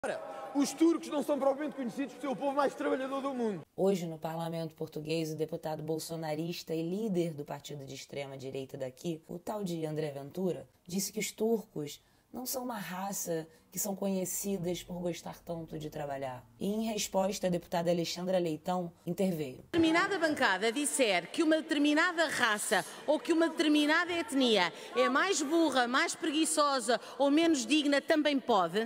Os turcos não são propriamente conhecidos por ser o povo mais trabalhador do mundo. Hoje, no parlamento português, o deputado bolsonarista e líder do partido de extrema-direita daqui, o tal de André Ventura, disse que os turcos não são uma raça que são conhecidas por gostar tanto de trabalhar. E, em resposta, a deputada Alexandra Leitão interveio. Se determinada bancada disser que uma determinada raça ou que uma determinada etnia é mais burra, mais preguiçosa ou menos digna, também pode?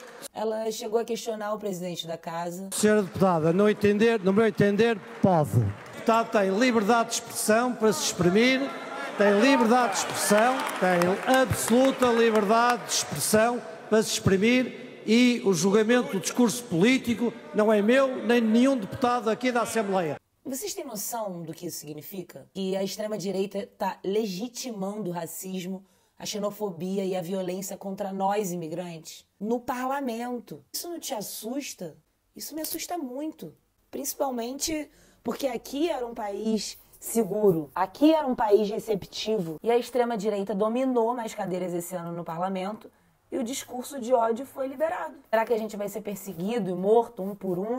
Ela chegou a questionar o presidente da casa. Senhora deputada, no meu entender, pode. O deputado tem liberdade de expressão para se exprimir, tem liberdade de expressão, tem absoluta liberdade de expressão para se exprimir e o julgamento do discurso político não é meu nem de nenhum deputado aqui da Assembleia. Vocês têm noção do que isso significa? Que a extrema-direita está legitimando o racismo, a xenofobia e a violência contra nós, imigrantes, no parlamento. Isso não te assusta? Isso me assusta muito. Principalmente porque aqui era um país seguro, aqui era um país receptivo e a extrema-direita dominou mais cadeiras esse ano no parlamento e o discurso de ódio foi liberado. Será que a gente vai ser perseguido e morto um,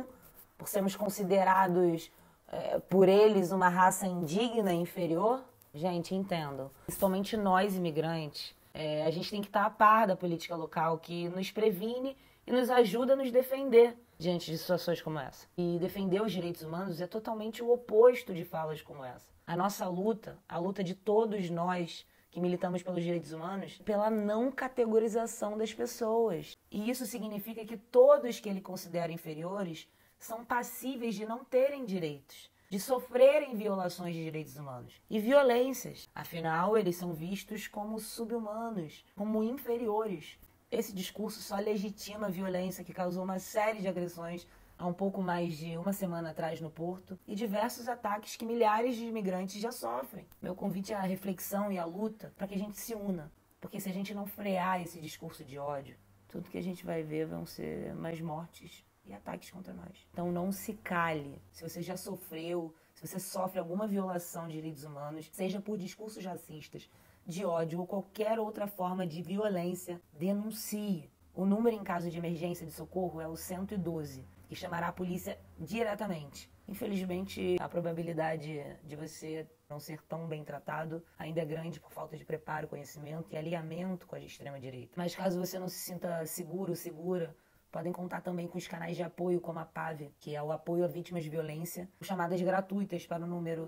por sermos considerados por eles uma raça indigna e inferior? Gente, entendam. Principalmente nós, imigrantes, a gente tem que estar a par da política local que nos previne e nos ajuda a nos defender diante de situações como essa. E defender os direitos humanos é totalmente o oposto de falas como essa. A nossa luta, a luta de todos nós que militamos pelos direitos humanos, pela não categorização das pessoas. E isso significa que todos que ele considera inferiores são passíveis de não terem direitos, de sofrerem violações de direitos humanos e violências. Afinal, eles são vistos como sub-humanos, como inferiores. Esse discurso só legitima a violência que causou uma série de agressões há um pouco mais de uma semana atrás no Porto e diversos ataques que milhares de imigrantes já sofrem. Meu convite é a reflexão e a luta para que a gente se una, porque se a gente não frear esse discurso de ódio, tudo que a gente vai ver vão ser mais mortes e ataques contra nós. Então não se cale. Se você já sofreu, se você sofre alguma violação de direitos humanos, seja por discursos racistas, de ódio ou qualquer outra forma de violência, denuncie. O número em caso de emergência de socorro é o 112, que chamará a polícia diretamente. Infelizmente, a probabilidade de você não ser tão bem tratado ainda é grande por falta de preparo, conhecimento e alinhamento com a extrema-direita. Mas caso você não se sinta seguro, segura, podem contar também com os canais de apoio como a PAV, que é o apoio a vítimas de violência, com chamadas gratuitas para o número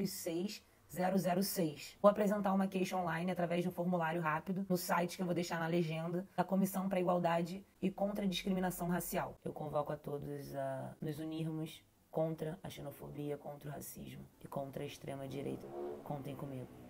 106 006. Vou apresentar uma queixa online através de um formulário rápido no site que eu vou deixar na legenda da Comissão para a Igualdade e contra a Discriminação Racial. Eu convoco a todos a nos unirmos contra a xenofobia, contra o racismo e contra a extrema-direita. Contem comigo.